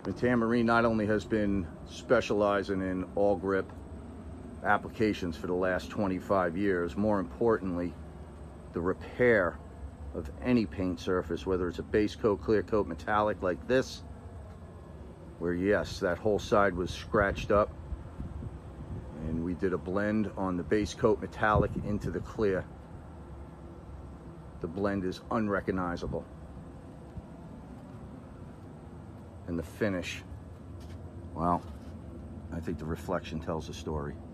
Metan Marine not only has been specializing in AwlGrip applications for the last 25 years, more importantly, the repair of any paint surface, whether it's a base coat, clear coat, metallic like this, where yes, that whole side was scratched up, and we did a blend on the base coat metallic into the clear. The blend is unrecognizable. And the finish, well, I think the reflection tells the story.